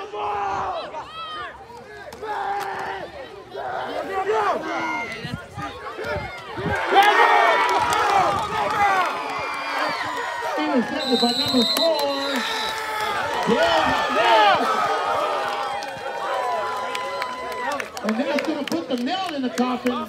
Intercepted by number 4. And that's going to put the nail in the coffin.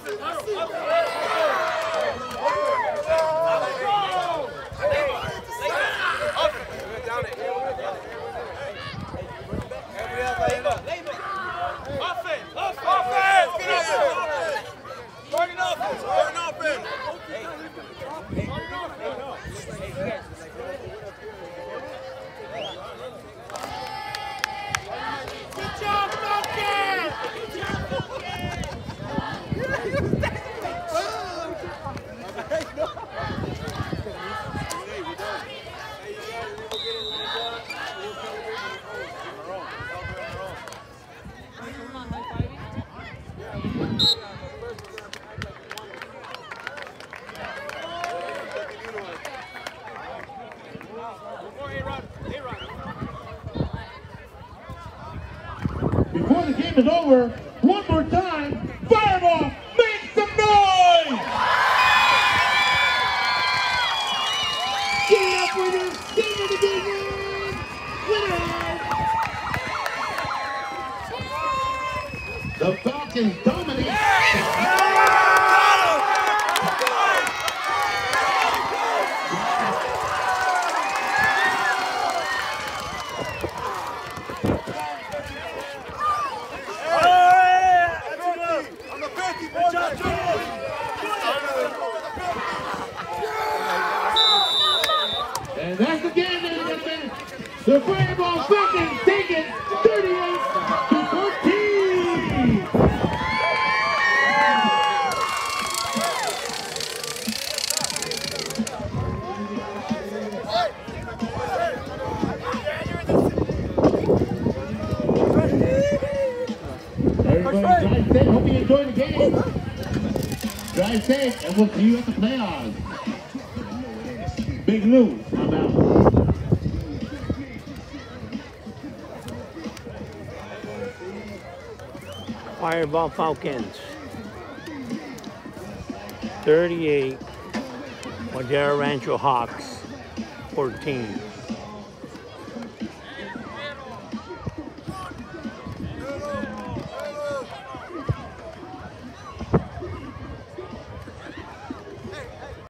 Before the game is over, one more time, Firebaugh, make some noise! Get it up with your senior division winners! The Falcons dominate. And that's the game, ladies and gentlemen. The Firebaugh Falcons take it 38-14. Everybody drive safe. Hope you enjoyed the game. Drive safe, and we'll see you at the playoffs. Big Lou, I'm out. Firebaugh Falcons 38, MADERA Rancho Hawks 14.